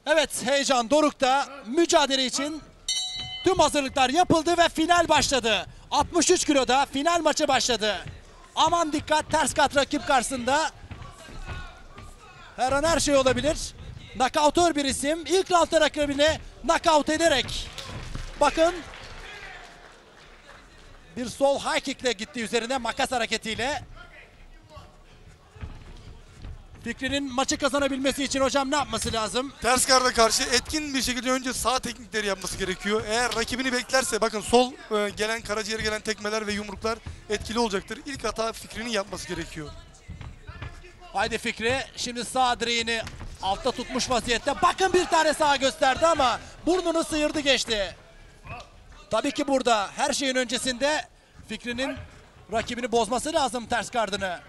Evet, heyecan dorukta. Mücadele için tüm hazırlıklar yapıldı ve final başladı. 63 kiloda final maçı başladı. Aman dikkat, ters kat rakip karşısında. Her an her şey olabilir. Knockoutör bir isim. İlk roundda rakibini knockout ederek. Bakın. Bir sol high kick ile gitti üzerine makas hareketiyle. Fikri'nin maçı kazanabilmesi için hocam ne yapması lazım? Ters garda karşı etkin bir şekilde önce sağ teknikleri yapması gerekiyor. Eğer rakibini beklerse bakın sol gelen karaciğere gelen tekmeler ve yumruklar etkili olacaktır. İlk hata Fikri'nin yapması gerekiyor. Haydi Fikri, şimdi sağ direğini altta tutmuş vaziyette. Bakın bir tane sağ gösterdi ama burnunu sıyırdı geçti. Tabii ki burada her şeyin öncesinde Fikri'nin rakibini bozması lazım ters gardını.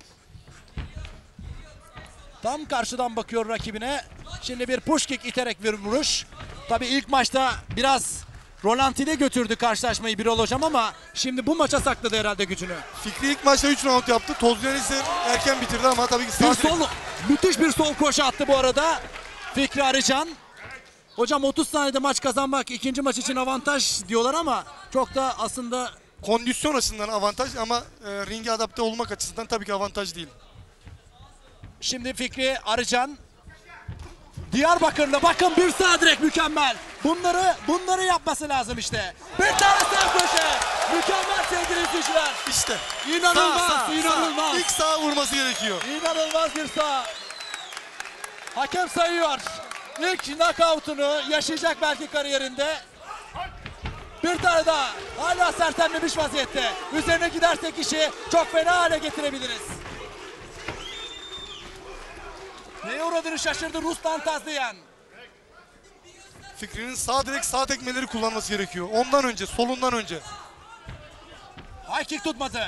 Tam karşıdan bakıyor rakibine. Şimdi bir push kick iterek bir vuruş. Tabii ilk maçta biraz rolantide götürdü karşılaşmayı Birol hocam ama şimdi bu maça sakladı herhalde gücünü. Fikri ilk maçta 3 round yaptı. Tozlayan ise erken bitirdi ama tabii ki müthiş bir sol kroşe attı bu arada Fikri Arıcan. Hocam 30 saniyede maç kazanmak ikinci maç için avantaj diyorlar ama çok da aslında kondisyon açısından avantaj ama ringe adapte olmak açısından tabii ki avantaj değil. Şimdi Fikri Arıcan Diyarbakır'la bakın bir sağ direkt mükemmel. Bunları yapması lazım işte. Bir tane sağ köşe. Mükemmel sevgili izleyiciler. İşte. İnanılmaz, inanılmaz. İlk sağ vurması gerekiyor. İnanılmaz bir sağ. Hakem sayıyor. İlk knockout'unu yaşayacak belki kariyerinde. Bir tane daha. Hala sersemlemiş vaziyette. Üzerine gidersek işi çok fena hale getirebiliriz. Neye uğradığını şaşırdı Ruslan Tazlıyan. Fikri'nin sağ direkt sağ tekmeleri kullanması gerekiyor. Ondan önce, solundan önce. High kick tutmadı.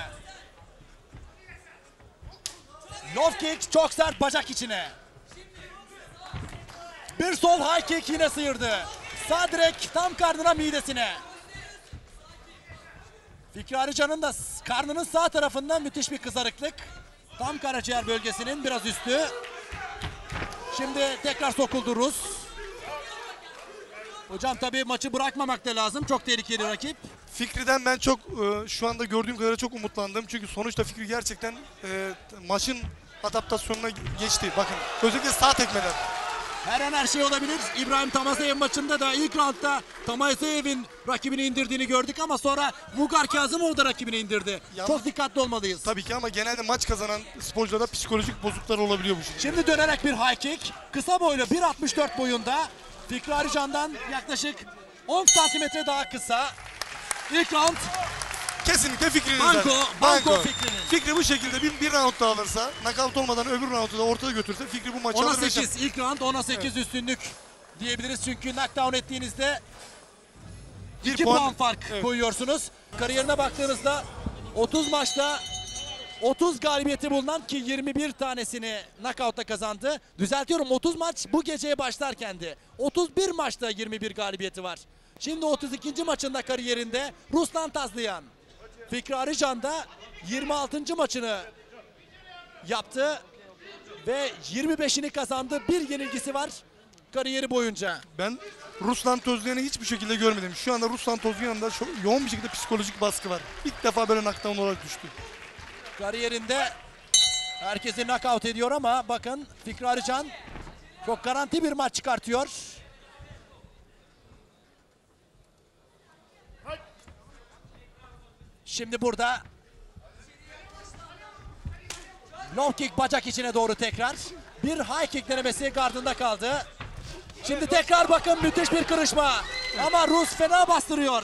Low kick çok sert bacak içine. Bir sol high kick yine sıyırdı. Sağ direkt tam karnına midesine. Fikri Arıcan'ın da karnının sağ tarafında müthiş bir kızarıklık. Tam karaciğer bölgesinin biraz üstü. Şimdi tekrar sokuldu Rus. Hocam tabii maçı bırakmamak da lazım. Çok tehlikeli rakip. Fikri'den ben çok şu anda gördüğüm kadarıyla çok umutlandım. Çünkü sonuçta Fikri gerçekten maçın adaptasyonuna geçti. Bakın özellikle sağ tekmeler. Her an her şey olabilir. İbrahim Tamazeyev maçında da ilk roundda Tamazeyev'in rakibini indirdiğini gördük ama sonra Vugar Kazımov da rakibini indirdi. Çok dikkatli olmalıyız. Tabii ki ama genelde maç kazanan sporcularda psikolojik bozukluklar olabiliyor bu şekilde. Şimdi dönerek bir high kick. Kısa boylu 1.64 boyunda. Fikri Arıcan'dan yaklaşık 10 santimetre daha kısa. İlk round. Kesinlikle Fikri'nin Banko Fikri'nin. Fikri bu şekilde bir round daha alırsa, knockout olmadan öbür roundu da ortada götürse Fikri bu maçı 10'a alır. 8. İlk round 10'a 8 evet. Üstünlük diyebiliriz. Çünkü knockdown ettiğinizde 2 puan fark koyuyorsunuz. Kariyerine baktığınızda 30 maçta 30 galibiyeti bulunan ki 21 tanesini knockout'ta kazandı. Düzeltiyorum 30 maç bu geceye başlarkendi. 31 maçta 21 galibiyeti var. Şimdi 32. maçında kariyerinde Ruslan Tazlıyan. Fikri Arıcan da 26. maçını yaptı ve 25'ini kazandı. Bir yenilgisi var kariyeri boyunca. Ben Ruslan Tozlayan'ı hiçbir şekilde görmedim. Şu anda Ruslan Tozlayan'da çok yoğun bir şekilde psikolojik baskı var. İlk defa böyle knockdown olarak düştü. Kariyerinde herkesi knockout ediyor ama bakın Fikri Arıcan çok garanti bir maç çıkartıyor. Şimdi burada low kick bacak içine doğru tekrar. Bir high kick denemesi gardında kaldı. Şimdi tekrar bakın müthiş bir kırışma. Ama Rus fena bastırıyor.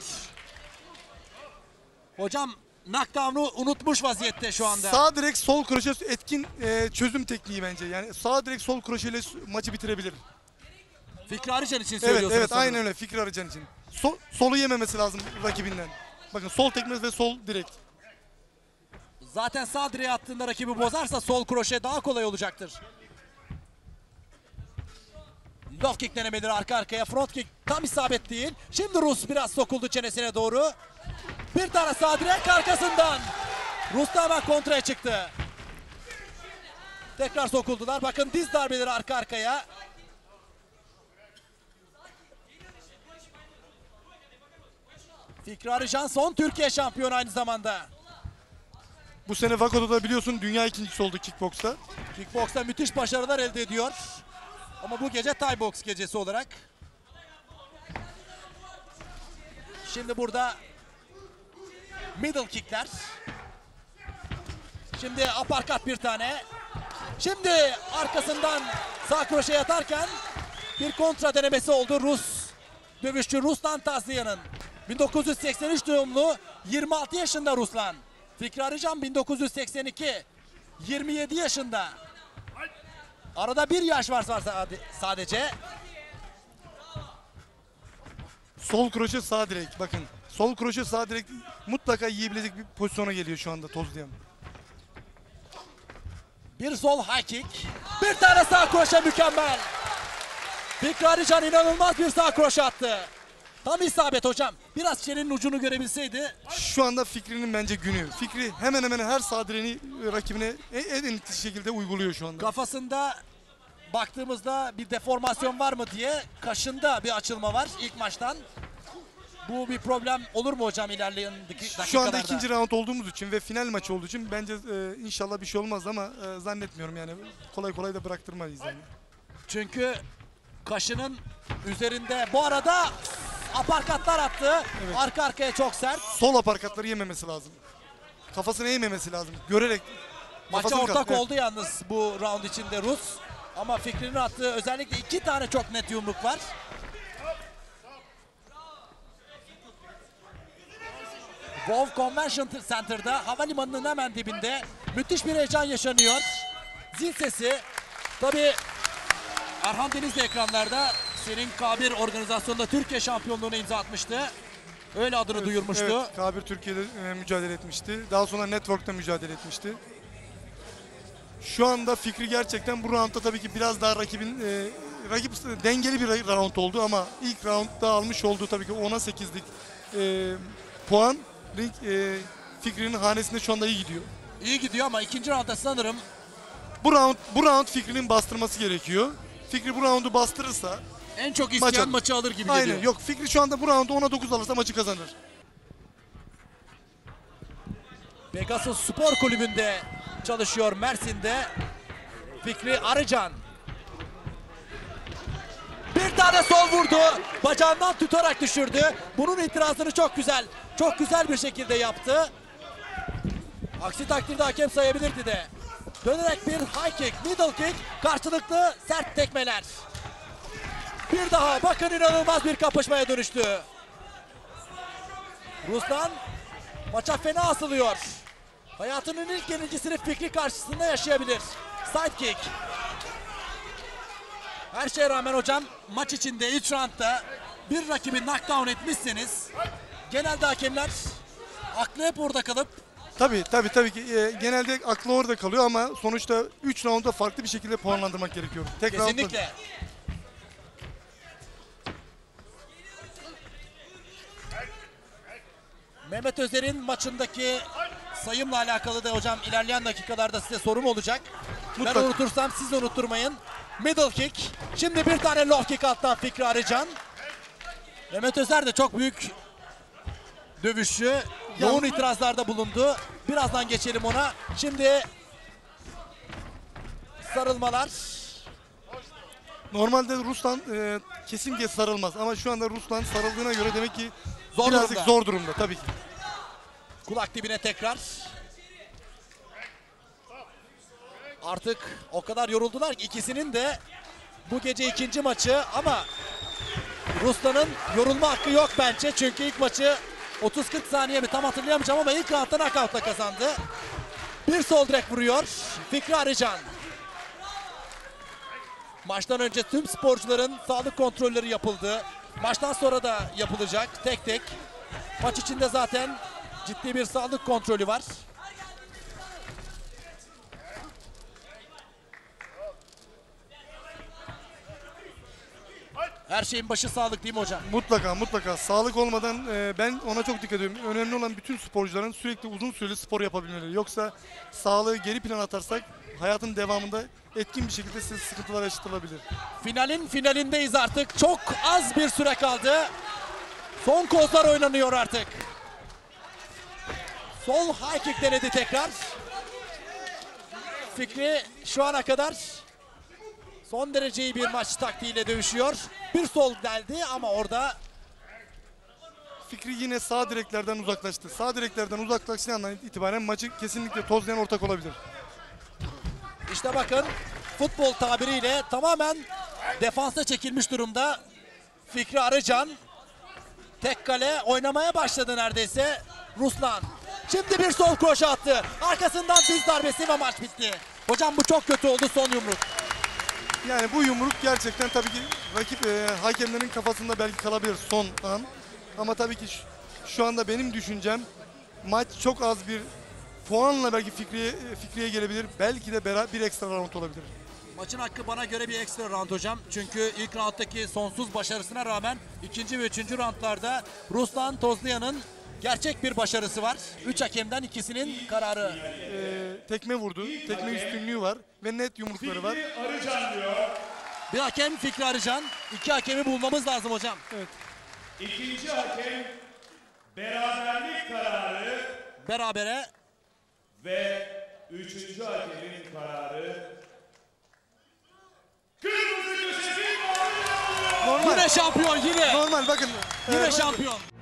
Hocam knockdown'u unutmuş vaziyette şu anda. Sağ direkt sol kroşe etkin çözüm tekniği bence. Yani sağ direkt sol kroşeyle maçı bitirebilir. Fikri Arıcan için söylüyorsunuz. Evet aynen öyle Fikri Arıcan için. Solu yememesi lazım rakibinden. Bakın sol tekme ve sol direkt. Zaten sağ direğe attığında rakibi bozarsa sol kroşe daha kolay olacaktır. Low kick denemeleri arka arkaya. Front kick tam isabet değil. Şimdi Rus biraz sokuldu çenesine doğru. Bir tane sağ direk arkasından. Rus da hemen kontraya çıktı. Tekrar sokuldular. Bakın diz darbeleri arka arkaya. Fikri Arıcan son Türkiye şampiyonu aynı zamanda. Bu sene Vako'da da biliyorsun dünya ikincisi oldu kickboksta. Kickboksta müthiş başarılar elde ediyor. Ama bu gece Thai box gecesi olarak. Şimdi burada middle kickler. Şimdi uppercut bir tane. Şimdi arkasından sağ kroşe yatarken bir kontra denemesi oldu Rus dövüşçü Ruslan Tazlıyan'ın. 1983 doğumlu 26 yaşında Ruslan. Fikri Arıcan 1982 27 yaşında. Arada bir yaş var sadece. Sol kroşe sağ direk bakın. Sol kroşe sağ direk mutlaka yiyebilecek bir pozisyona geliyor şu anda Tozluyan. Bir sol high kick. Bir tane sağ kroşe mükemmel. Fikri Arıcan inanılmaz bir sağ kroşe attı. Tam isabet hocam. Biraz çenenin ucunu görebilseydi. Şu anda Fikri'nin bence günü. Fikri hemen hemen her sağ direğini rakibine en etkili şekilde uyguluyor şu anda. Kafasında baktığımızda bir deformasyon var mı diye kaşında bir açılma var ilk maçtan. Bu bir problem olur mu hocam ilerleyen dakikalarda? Şu anda ikinci round olduğumuz için ve final maçı olduğu için bence inşallah bir şey olmaz ama zannetmiyorum yani kolay kolay da bıraktırmayız yani. Çünkü kaşının üzerinde bu arada aparkatlar attı. Evet. Arka arkaya çok sert. Sol aparkatları yememesi lazım. Kafasını eğmemesi lazım. Görerek. Maça ortak evet. oldu yalnız bu round içinde Rus. Ama Fikri'nin attığı özellikle 2 tane çok net yumruk var. Wolf Convention Center'da havalimanının hemen dibinde müthiş bir heyecan yaşanıyor. Zil sesi. Tabii Erhan Deniz de ekranlarda senin K1 organizasyonunda Türkiye şampiyonluğuna imza atmıştı. Öyle adını duyurmuştu. Evet, K1 Türkiye'de mücadele etmişti. Daha sonra Network'ta mücadele etmişti. Şu anda Fikri gerçekten bu roundda tabii ki biraz daha rakip dengeli bir round oldu ama ilk roundda almış olduğu tabii ki 10'a 8'lik puan Fikri'nin hanesinde şu anda iyi gidiyor. İyi gidiyor ama ikinci roundda sanırım Bu round Fikri'nin bastırması gerekiyor. Fikri bu roundu bastırırsa en çok isteyen maçı alır gibi geliyor. Aynen. Yok, Fikri şu anda bu roundu 10'a 9 alırsa maçı kazanır. Pegasus Spor Kulübü'nde çalışıyor Mersin'de Fikri Arıcan. Bir tane sol vurdu. Bacağından tutarak düşürdü. Bunun itirazını çok güzel bir şekilde yaptı. Aksi takdirde hakem sayabilirdi de. Dönerek bir high kick, middle kick, karşılıklı sert tekmeler. Bir daha bakın inanılmaz bir kapışmaya dönüştü. Ruslan maça fena asılıyor. Hayatının ilk yenilgisini Fikri karşısında yaşayabilir. Side kick. Her şeye rağmen hocam maç içinde ilk roundda bir rakibi knockdown etmişseniz genelde hakemler aklı hep orada kalıp Tabii ki genelde aklı orada kalıyor ama sonuçta 3 roundda farklı bir şekilde puanlandırmak gerekiyor. Tek roundda kesinlikle. Mehmet Özer'in maçındaki sayımla alakalı da hocam ilerleyen dakikalarda size sorum olacak. Mutlaka. Ben unutursam siz de unutturmayın. Middle kick. Şimdi bir tane low kick attı Fikri Arıcan. Mehmet Özer de çok büyük dövüşçü. Yoğun itirazlarda bulundu. Birazdan geçelim ona. Şimdi sarılmalar. Normalde Ruslan kesinlikle sarılmaz ama şu anda Ruslan sarıldığına göre demek ki Zor birazcık durumda. zor durumda tabii ki. Kulak dibine tekrar. Artık o kadar yoruldular ki ikisinin de bu gece ikinci maçı ama Ruslan'ın yorulma hakkı yok bence. Çünkü ilk maçı 30-40 saniye mi tam hatırlayamayacağım ama ilk roundda knockout'la kazandı. Bir sol direkt vuruyor Fikri Arıcan. Maçtan önce tüm sporcuların sağlık kontrolleri yapıldı. Maçtan sonra da yapılacak tek tek. Maç içinde zaten ciddi bir sağlık kontrolü var. Her şeyin başı sağlık değil mi hocam? Mutlaka. Sağlık olmadan ben ona çok dikkat ediyorum. Önemli olan bütün sporcuların sürekli uzun süreli spor yapabilmeleri. Yoksa sağlığı geri plana atarsak hayatın devamında etkin bir şekilde sıkıntılar yaşatılabilir. Finalin finalindeyiz artık. Çok az bir süre kaldı. Son kozlar oynanıyor artık. Sol high kick denedi tekrar. Fikri şu ana kadar son derece iyi bir maç taktiğiyle dövüşüyor. Bir sol deldi ama orada Fikri yine sağ direklerden uzaklaştı. Sağ direklerden uzaklaştığı andan itibaren maçı kesinlikle tozlayan ortak olabilir. işte bakın futbol tabiriyle tamamen defansa çekilmiş durumda Fikri Arıcan. Tek kale oynamaya başladı neredeyse Ruslan. Şimdi bir sol kroşe attı. Arkasından diz darbesi ve maç bitti. Hocam bu çok kötü oldu, son yumruk. Yani bu yumruk gerçekten tabii ki rakip hakemlerin kafasında belki kalabilir son an. Ama tabii ki şu anda benim düşüncem maç çok az bir puanla belki Fikri'ye gelebilir. Belki de bir ekstra round olabilir. Maçın hakkı bana göre bir ekstra round hocam. Çünkü ilk rounddaki sonsuz başarısına rağmen ikinci ve üçüncü roundlarda Ruslan Tozlayan'ın gerçek bir başarısı var. 3 hakemden ikisinin kararı. Tekme vurdu. Tekme üstünlüğü var ve net yumrukları var. Bir hakem Fikri Arıcan. 2 hakemi bulmamız lazım hocam. Evet. İkinci hakem beraberlik kararı Berabere. ve üçüncü hakemin kararı. Kırmızı köşesi mavi alıyor. Normal. Yine şampiyon yine. Normal bakın. Yine bakın. şampiyon.